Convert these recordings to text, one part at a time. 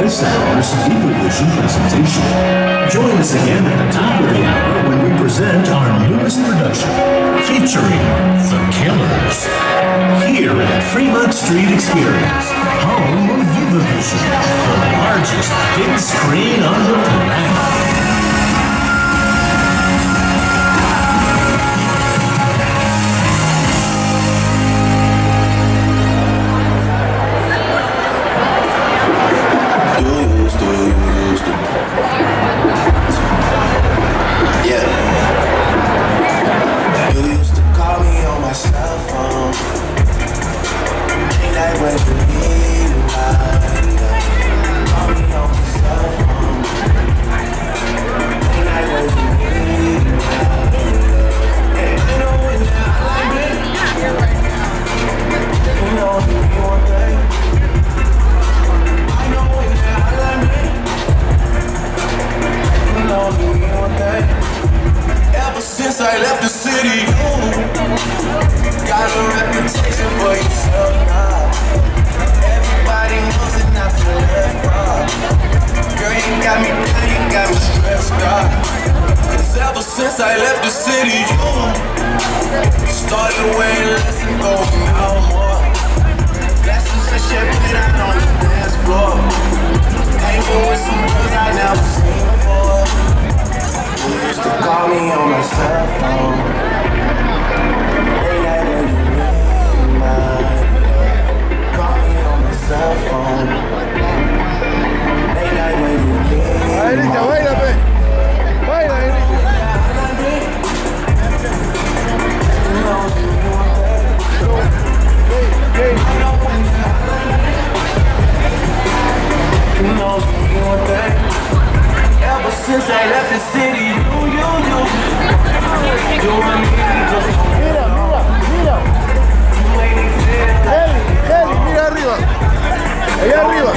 this hour's Viva Vision presentation. Join us again at the top of the hour when we present our newest production, featuring The Killers. Here at Fremont Street Experience, home of Viva Vision, the largest big screen on the planet. Since I left the city, got a reputation for yourself now. Everybody knows it, not for left. Girl, you got me down, you got me stressed out. Cause ever since I left the city, started wearing less and going out more. Lessons and shit played out on the dance floor. Hanging with some girls I never seen before. You used to call me on my cell phone. Late night when you need my love. Call me on my cell phone. Late night when you need my love. Baila, ever since I left the city, you and me just mira. You ain't even feel like mira arriba. Allá arriba.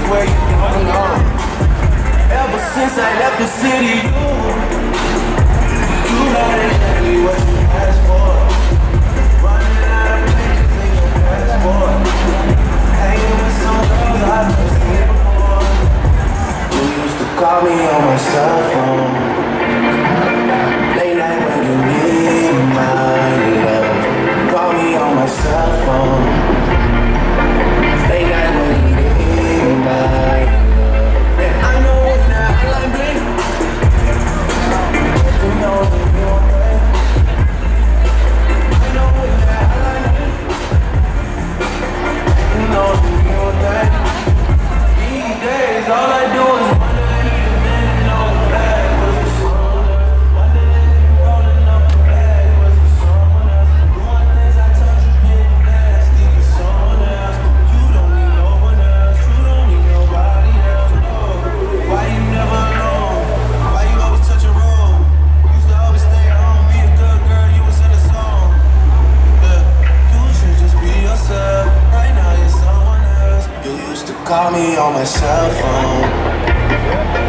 Ever since I left the city, you know exactly what you asked for. Running out of pictures in your passport. Hanging with some girls I've never seen before. You used to call me on my cell phone. Late night when you need my love. Call me on my cell phone. Late night when you need my love. And I know when that line blink, you know that you want that. I know when that line blink, you know that you want that. These days all I do is wonder if you've been on the bag. Was it someone else? Wonder if you're rolling up the bag. Was it someone else? Doing things I told you getting nasty for someone else. You don't need no one else. You don't need nobody else. No. Why you never alone? Why you always touch a roll? Used to always stay at home, be a good girl. You was in the zone. Yeah. You should just be yourself. Right now you're someone else. You used to call me on my cell phone.